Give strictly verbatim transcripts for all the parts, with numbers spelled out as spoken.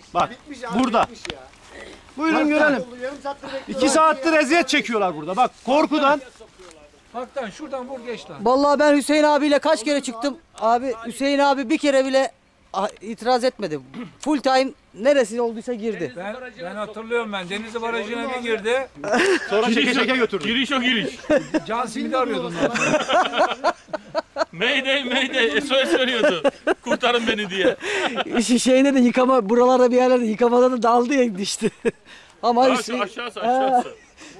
Bak Bitmiş abi, burada. bitmiş ya. Buyurun görelim. Yarım saattir bekliyorum. İki saattir eziyet çekiyorlar burada. Bak korkudan. Haktan şuradan vur geç lan. Vallahi ben Hüseyin abiyle kaç kere çıktım. Abi Hüseyin abi bir kere bile ah, itiraz etmedi. Full time neresi olduysa girdi. Ben, ben hatırlıyorum ben. Denizli Barajı'na bir girdi. Sonra çeke çeke götürdüm. Giriş o giriş. Can simidi arıyordum ben. Mayday mayday S O S veriyordu. Kurtarın beni diye. İşi şeyinde de yıkama buralarda bir yerlerde yıkamadan da daldı ya düştü. Ama Aşağı, Hüseyin... aşağısı aşağısı.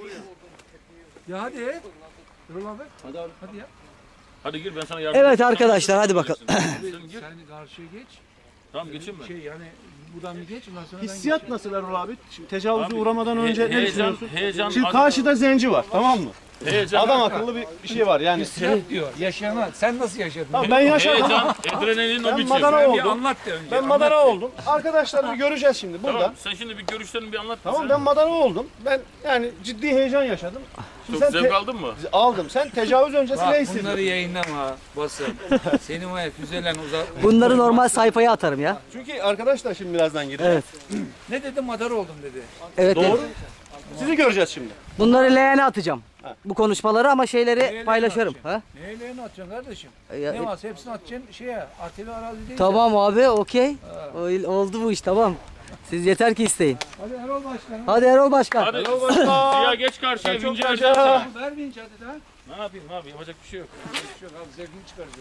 Ya hadi. Dur abi. Hadi abi. Hadi ya. Hadi gir ben sana yardım Evet edeyim. arkadaşlar hadi bakalım. Sen gir. Sen karşıya geç. Tamam geçeyim ben. Şey yani buradan bir geç. Ondan sonra ben Hissiyat geçeyim. nasıl Erol abi? Şimdi tecavüze Abi, uğramadan he- önce ne heyecan- düşünüyorsun? heyecan- Şimdi karşıda zenci var, tamam mı? Heyecan. Adam akıllı bir, bir şey var yani. Hissiyat diyor. Yaşayana. Sen nasıl yaşadın? Tamam, ben yaşadım. Heyecan, adrenalin o Ben biçim. madara Sen bir oldum. anlat de önce. Ben anlat madara de. oldum. Arkadaşlar bir göreceğiz şimdi burada. Tamam sen şimdi bir görüşlerini bir anlat. Tamam bize. ben madara oldum. Ben yani ciddi heyecan yaşadım. Şimdi Çok sen zevk te- aldın mı? aldım. Sen tecavüz öncesi Bak ne hissettin? bunları yayınlama basın. Senin o füzelen uzak. Bunları normal sayfaya atarım ya. Çünkü arkadaşlar şimdi birazdan girecek. Evet. Ne dedi madar oldum dedi. Evet. Doğru. evet. Sizi göreceğiz şimdi. Bunları leğene atacağım. Ha. Bu konuşmaları ama şeyleri Leğene paylaşırım. atacaksın. Ha? Neylerini atacaksın kardeşim? Ya, Ne e, varsa hepsini atacaksın şeye. Artevi arazi değil. Tamam abi okey. O- Oldu bu iş tamam. Siz yeter ki isteyin. Hadi Erol Başkanım. Hadi Erol Başkan. Hadi Ziya geç karşıya. Sen çok Vinci yaşa. vereceğim sana. Ver vinç hadi daha. Ne yapayım abi yapacak bir şey yok. Hiçbir şey yok abi zevkini çıkaracağım.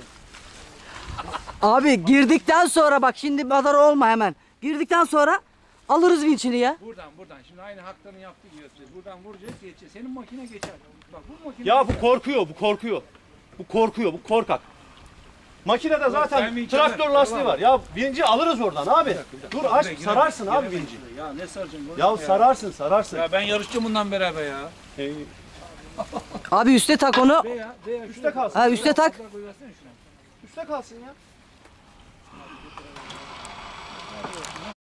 Abi girdikten sonra bak şimdi madar olma hemen. Girdikten sonra alırız vinçini ya. Buradan buradan şimdi aynı hakların yaptığı gibi yapacağız. Buradan vuracağız geçeceğiz. Senin makine geçer. Bak bu makine Ya bu geçer. korkuyor, bu korkuyor. Bu korkuyor, bu korkak. Makinede sen zaten vinci traktör ver, lastiği tamam. var. Ya vinci alırız oradan abi. Dur aç, Girer, sararsın girer, abi girer. vinci. Ya ne saracağım bunu? Ya sararsın, sararsın. Ya ben yarışacağım bundan beraber ya. Ee, Abi üste tak onu. Veya veya üstte kalsın. Ha üste tak. Koyversene şuna. Üstte kalsın ya.